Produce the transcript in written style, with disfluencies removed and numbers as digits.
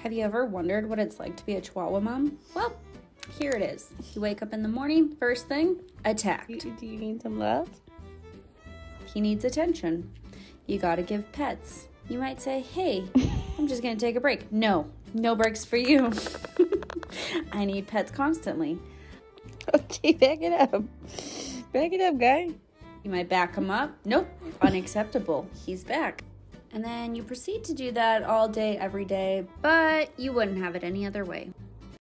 Have you ever wondered what it's like to be a Chihuahua mom? Well, here it is. You wake up in the morning, first thing, attacked. Do you need some love? He needs attention. You gotta give pets. You might say, hey, I'm just gonna take a break. No breaks for you. I need pets constantly. Okay, back it up. Back it up, guy. You might back him up. Nope, unacceptable. He's back. And then you proceed to do that all day, every day, but you wouldn't have it any other way.